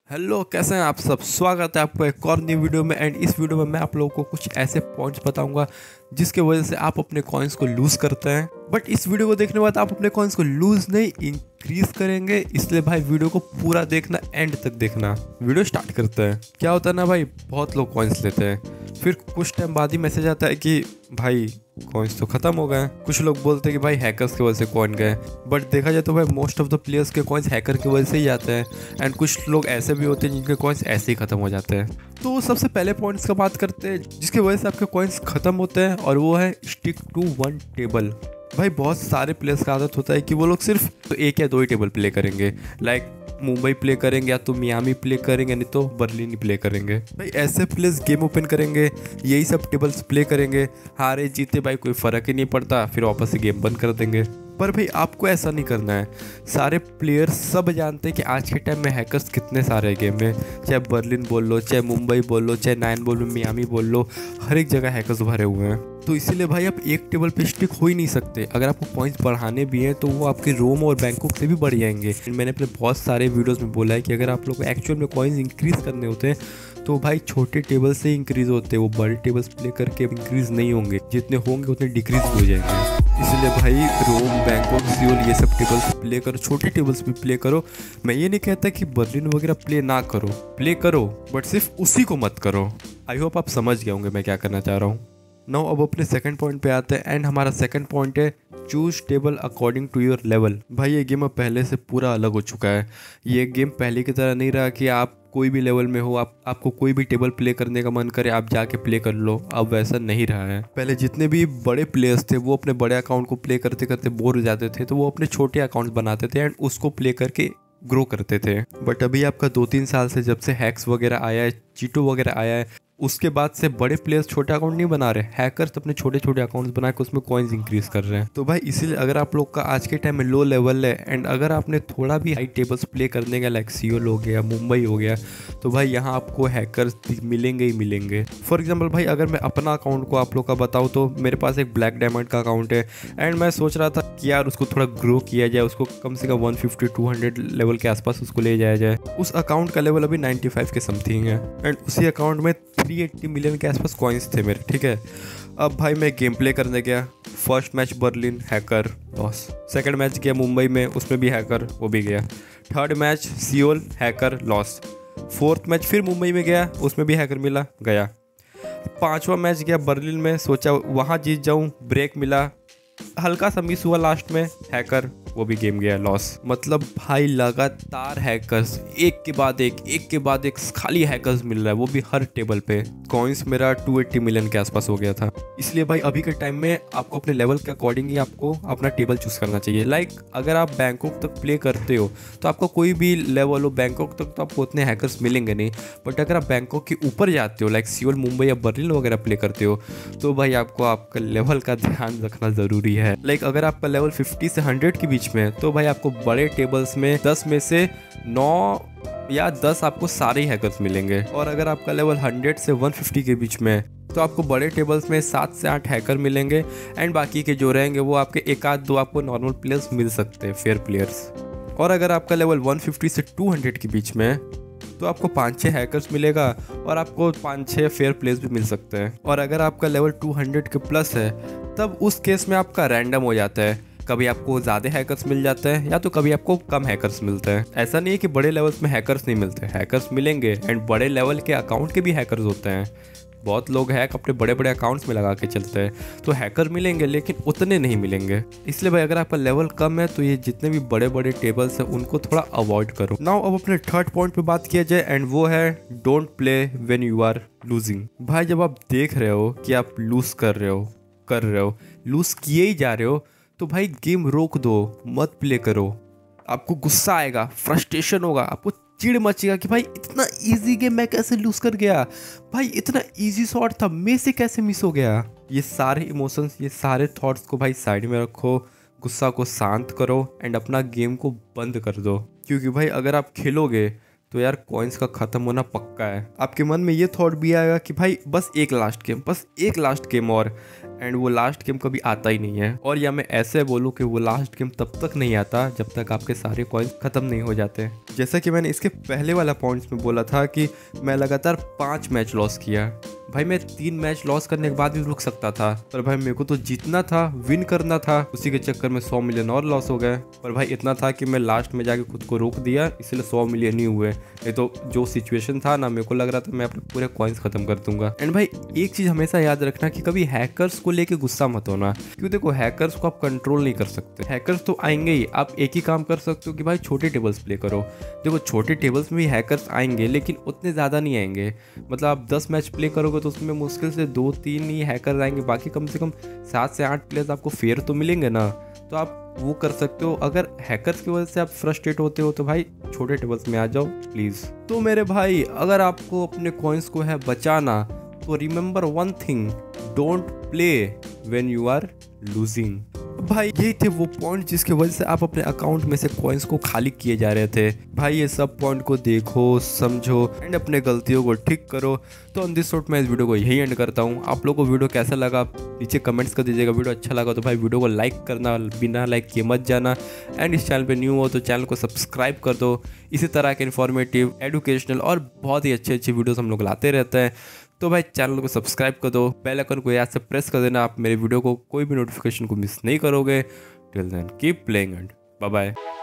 Hello, कैसे हैं आप सब। स्वागत है आपको एक और नई वीडियो में। एंड इस वीडियो में मैं आप लोगों को कुछ ऐसे पॉइंट्स बताऊंगा जिसके वजह से आप अपने कॉइन्स को लूज़ करते हैं। बट इस वीडियो को देखने के बाद आप अपने कॉइन्स को लूज़ नहीं इंक्रीज करेंगे। इसलिए भाई वीडियो को पूरा देखना, एंड तक देखना। वीडियो स्टार्ट करते हैं। क्या होता है ना भाई, बहुत लोग कॉइन्स लेते हैं, फिर कुछ टाइम बाद ही मैसेज आता है कि भाई कॉइन्स तो खत्म हो गए। कुछ लोग बोलते हैं कि भाई हैकर्स की वजह से कॉइन गए, बट देखा जाए तो भाई मोस्ट ऑफ द प्लेयर्स के कॉइन्स हैकर की वजह से ही आते हैं। एंड कुछ लोग ऐसे भी होते हैं जिनके कॉइन्स ऐसे ही खत्म हो जाते हैं। तो सबसे पहले पॉइंट्स का बात करते हैं जिसकी वजह से आपके कॉइन्स खत्म होते हैं, और वो है स्टिक टू वन टेबल। भाई बहुत सारे प्लेयर्स का आदत होता है कि वो लोग सिर्फ तो एक या दो ही टेबल प्ले करेंगे। लाइक मुंबई प्ले करेंगे, या तो मियामी प्ले करेंगे, नहीं तो बर्लिन ही प्ले करेंगे। भाई ऐसे प्लेयर्स गेम ओपन करेंगे, यही सब टेबल्स प्ले करेंगे, हारे जीते भाई कोई फ़र्क ही नहीं पड़ता, फिर वापस से गेम बंद कर देंगे। पर भाई आपको ऐसा नहीं करना है। सारे प्लेयर्स सब जानते हैं कि आज के टाइम में हैकर्स कितने सारे हैं गेम में। चाहे बर्लिन बोल लो, चाहे मुंबई बोल लो, चाहे नाइन बोल लो, मियामी बोल लो, हर एक जगह हैकर्स भरे हुए हैं। तो इसीलिए भाई आप एक टेबल पे स्टिक हो ही नहीं सकते। अगर आपको पॉइंट्स बढ़ाने भी हैं तो वो आपके रोम और बैंकॉक से भी बढ़ जाएंगे। मैंने अपने बहुत सारे वीडियोस में बोला है कि अगर आप लोग को एक्चुअल में कॉइन्स इंक्रीज करने होते हैं तो भाई छोटे टेबल से इंक्रीज होते हैं, वो बड़े टेबल्स प्ले करके इंक्रीज नहीं होंगे। जितने होंगे उतने डिक्रीज हो जाएंगे। इसलिए भाई रोम, बैंकॉक, सियोल ये सब टेबल्स प्ले करो, छोटे टेबल्स भी प्ले करो। मैं ये नहीं कहता कि बर्लिन वगैरह प्ले ना करो, प्ले करो, बट सिर्फ उसी को मत करो। आई होप आप समझ गए होंगे मैं क्या करना चाह रहा हूँ। नाउ अब अपने सेकंड पॉइंट पे आते हैं। एंड हमारा सेकंड पॉइंट है choose table according to your level. भाई ये गेम अब पहले से पूरा अलग हो चुका है। ये गेम पहले की तरह नहीं रहा कि आप कोई भी लेवल में हो, आपको कोई भी टेबल प्ले करने का मन करे आप जाके प्ले कर लो। अब वैसा नहीं रहा है। पहले जितने भी बड़े प्लेयर्स थे वो अपने बड़े अकाउंट को प्ले करते करते बोर हो जाते थे, तो वो अपने छोटे अकाउंट्स बनाते थे एंड उसको प्ले करके ग्रो करते थे। बट अभी आपका 2-3 साल से जब से हैक्स वगैरह आया है, चीटो वगैरह आया है, उसके बाद से बड़े प्लेयर्स छोटे अकाउंट नहीं बना रहे, हैकर्स अपने छोटे छोटे अकाउंट्स बना के उसमें कॉइन्स इंक्रीज कर रहे हैं। तो भाई इसीलिए अगर आप लोग का आज के टाइम में लो लेवल है एंड अगर आपने थोड़ा भी हाई टेबल्स प्ले करने का, लाइक सियोल हो गया, मुंबई हो गया, तो भाई यहाँ आपको हैकर्स मिलेंगे ही मिलेंगे। फॉर एग्जाम्पल भाई अगर मैं अपना अकाउंट को आप लोग का बताऊँ तो मेरे पास एक ब्लैक डायमंड का अकाउंट है एंड मैं सोच रहा था कि यार उसको थोड़ा ग्रो किया जाए, उसको कम से कम 150-200 लेवल के आसपास उसको ले जाया जाए। उस अकाउंट का लेवल अभी 95 के समथिंग है एंड उसी अकाउंट में 380 मिलियन के आसपास कॉइन्स थे मेरे, ठीक है। अब भाई मैं गेम प्ले करने गया, first match Berlin, hacker, loss. Second match गया मुंबई में, उसमें भी हैकर, वो भी गया। Third match Seoul, hacker, loss. Fourth match फिर मुंबई में गया, उसमें भी हैकर मिला, गया। पांचवा मैच गया बर्लिन में, सोचा वहाँ जीत जाऊँ, ब्रेक मिला, हल्का सा मिस हुआ लास्ट में, हैकर, वो भी गेम गया, लॉस। मतलब भाई लगातार हैकर्स एक के बाद एक खाली हैकर्स मिल रहा है, वो भी हर टेबल पे। कॉइन्स मेरा 280 मिलियन के आसपास हो गया था। इसलिए भाई अभी के टाइम में आपको अपने लेवल के अकॉर्डिंग ही आपको अपना टेबल चूज करना चाहिए। लाइक अगर आप बैंकॉक तक प्ले करते हो तो आपका कोई भी लेवल हो, बैंकॉक तक तो आपको उतने हैकर्स मिलेंगे नहीं। बट अगर आप बैंकॉक के ऊपर जाते हो, लाइक सियोल, मुंबई या बर्लिन वगैरह प्ले करते हो, तो भाई आपको आपका लेवल का ध्यान रखना जरूरी है। लाइक अगर आपका लेवल 50 से 100 के बीच में, तो भाई आपको बड़े टेबल्स में 10 में से 9 या 10 आपको सारे ही हैकर्स मिलेंगे। और अगर आपका लेवल 100 से 150 के बीच में, तो आपको बड़े टेबल्स में 7 से 8 हैकर मिलेंगे एंड बाकी के जो रहेंगे वो आपके एक आध दो आपको नॉर्मल प्लेयर्स मिल सकते हैं, फेयर प्लेयर्स। और अगर आपका लेवल 150 से 200 के बीच में, तो आपको 5-6 हैकर्स मिलेगा और आपको 5-6 फेयर प्लेयर्स भी मिल सकते हैं। और अगर आपका लेवल 200 के प्लस है, तब उस केस में आपका रैंडम हो जाता है। कभी आपको ज़्यादा हैकर्स मिल जाते हैं या तो कभी आपको कम हैकर्स मिलते हैं। ऐसा नहीं है कि बड़े लेवल्स में हैकर्स नहीं मिलते, हैकर्स मिलेंगे एंड बड़े लेवल के अकाउंट के भी हैकर्स होते हैं। बहुत लोग हैक अपने बड़े बड़े अकाउंट्स में लगा के चलते हैं, तो हैकर मिलेंगे लेकिन उतने नहीं मिलेंगे। इसलिए भाई अगर आपका लेवल कम है तो ये जितने भी बड़े बड़े टेबल्स हैं उनको थोड़ा अवॉइड करो। नाउ अब अपने थर्ड पॉइंट पे बात किया जाए एंड वो है don't play when you are losing. भाई जब आप देख रहे हो कि आप लूज कर रहे हो, लूज किए ही जा रहे हो, तो भाई गेम रोक दो, मत प्ले करो। आपको गुस्सा आएगा, फ्रस्ट्रेशन होगा, आपको चिढ़ मचेगा कि भाई इतना इजी गेम मैं कैसे लूज कर गया, भाई इतना इजी शॉट था मैं से कैसे मिस हो गया। ये सारे इमोशंस, ये सारे थॉट्स को भाई साइड में रखो, गुस्सा को शांत करो एंड अपना गेम को बंद कर दो। क्योंकि भाई अगर आप खेलोगे तो यार कॉइन्स का ख़त्म होना पक्का है। आपके मन में ये थॉट भी आएगा कि भाई बस एक लास्ट गेम और एंड वो लास्ट गेम कभी आता ही नहीं है। और या मैं ऐसे बोलूँ कि वो लास्ट गेम तब तक नहीं आता जब तक आपके सारे कॉइन्स खत्म नहीं हो जाते। जैसा कि मैंने इसके पहले वाला पॉइंट्स में बोला था कि मैं लगातार 5 मैच लॉस किया। भाई मैं 3 मैच लॉस करने के बाद भी रुक सकता था, पर भाई मेरे को तो जीतना था, विन करना था। उसी के चक्कर में 100 मिलियन और लॉस हो गए। पर भाई इतना था कि मैं लास्ट में जाके खुद को रोक दिया, इसलिए 100 मिलियन ही हुए। नहीं तो जो सिचुएशन था ना, मेरे को लग रहा था मैं अपने पूरे कॉइन्स खत्म कर दूंगा। एंड भाई एक चीज हमेशा याद रखना कि कभी हैकर्स को लेके गुस्सा मत होना, क्योंकि देखो हैकर्स को आप कंट्रोल नहीं कर सकते। हैकर्स तो आएंगे ही। आप एक ही काम कर सकते हो कि भाई छोटे टेबल्स प्ले करो। देखो छोटे टेबल्स में भी हैकर्स आएंगे, लेकिन उतने ज़्यादा नहीं आएंगे। मतलब आप 10 मैच प्ले करोगे तो उसमें मुश्किल से 2-3 ही हैकर आएंगे, बाकी कम से कम 7 से 8 प्लेयर्स आपको फेयर तो मिलेंगे ना। तो आप वो कर सकते हो। अगर हैकर्स की वजह से आप फ्रस्ट्रेट होते हो तो भाई छोटे टेबल्स में आ जाओ प्लीज़। तो मेरे भाई अगर आपको अपने कॉइन्स को है बचाना तो remember one thing, don't play when you are losing. भाई ये थे वो पॉइंट जिसकी वजह से आप अपने अकाउंट में से कॉइन्स को खाली किए जा रहे थे। भाई ये सब पॉइंट को देखो, समझो एंड अपने गलतियों को ठीक करो। तो ऑन दिस नोट मैं इस वीडियो को यही एंड करता हूँ। आप लोगों को वीडियो कैसा लगा नीचे कमेंट्स कर दीजिएगा। वीडियो अच्छा लगा तो भाई वीडियो को लाइक करना, बिना लाइक किए मत जाना। एंड इस चैनल पे न्यू हो तो चैनल को सब्सक्राइब कर दो। इसी तरह के इन्फॉर्मेटिव, एजुकेशनल और बहुत ही अच्छे अच्छे वीडियोस हम लोग लाते रहते हैं। तो भाई चैनल को सब्सक्राइब कर दो, बेल आइकन को याद से प्रेस कर देना। आप मेरे वीडियो को कोई भी नोटिफिकेशन को मिस नहीं करोगे। Till then keep playing and bye bye.